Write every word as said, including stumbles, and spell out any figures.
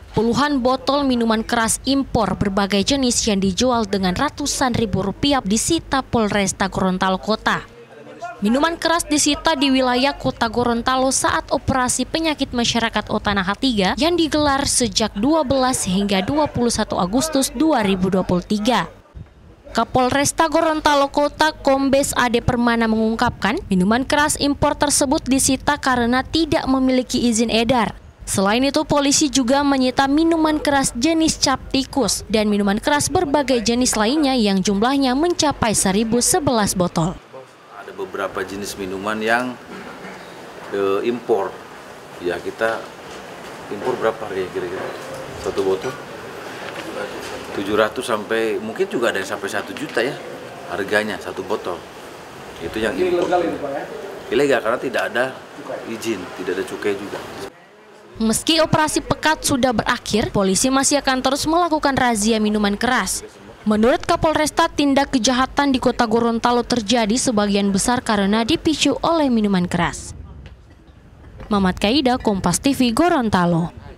Puluhan botol minuman keras impor berbagai jenis yang dijual dengan ratusan ribu rupiah disita Polresta Gorontalo Kota. Minuman keras disita di wilayah Kota Gorontalo saat operasi penyakit masyarakat Otanaha tiga yang digelar sejak dua belas hingga dua puluh satu Agustus dua ribu dua puluh tiga. Kapolresta Gorontalo Kota Kombes Ade Permana mengungkapkan minuman keras impor tersebut disita karena tidak memiliki izin edar. Selain itu, polisi juga menyita minuman keras jenis cap tikus dan minuman keras berbagai jenis lainnya yang jumlahnya mencapai seribu sebelas botol. Ada beberapa jenis minuman yang e, impor. Ya, kita impor berapa harganya kira-kira? Satu botol? tujuh ratus sampai, mungkin juga ada yang sampai satu juta ya harganya satu botol. Itu yang impor. Ilegal, ya? Ilegal karena tidak ada izin, tidak ada cukai juga. Meski operasi pekat sudah berakhir, polisi masih akan terus melakukan razia minuman keras. Menurut Kapolresta, tindak kejahatan di Kota Gorontalo terjadi sebagian besar karena dipicu oleh minuman keras. Mamat Kaida, Kompas T V, Gorontalo.